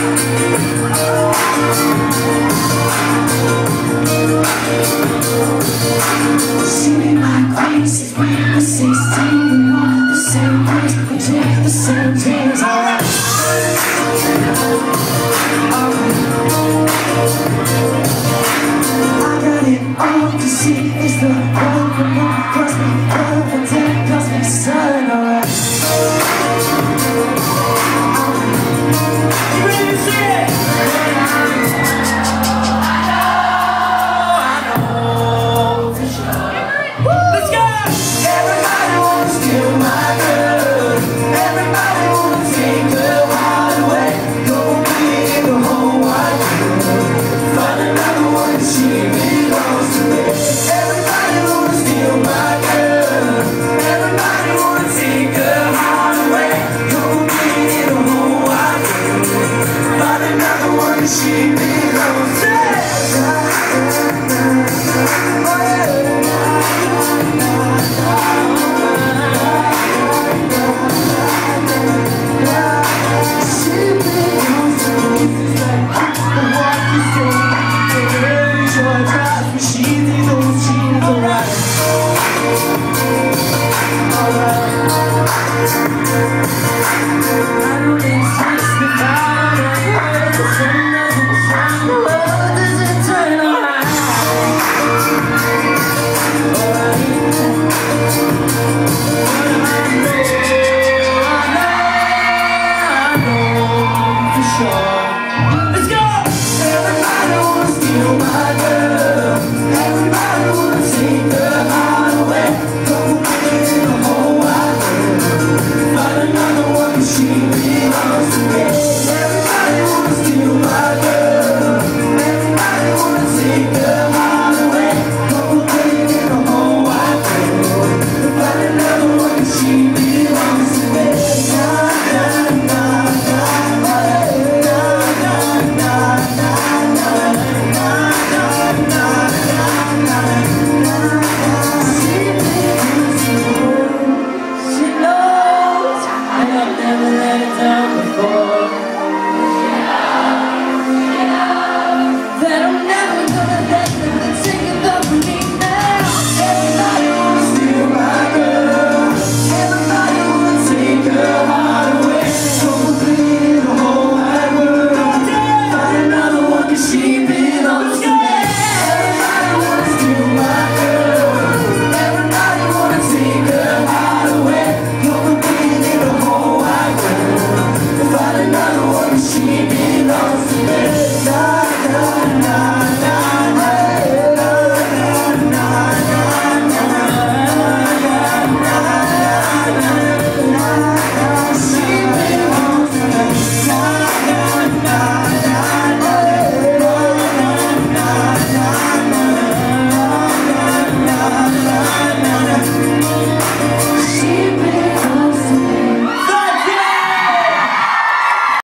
She be my queen, she's when we're 16. We want the same things, we take the same dreams. Alright. I got it all to see. It's the world we want. Cross me, love and death, cross me, sun. Alright. You ready to see it? Never let it down before.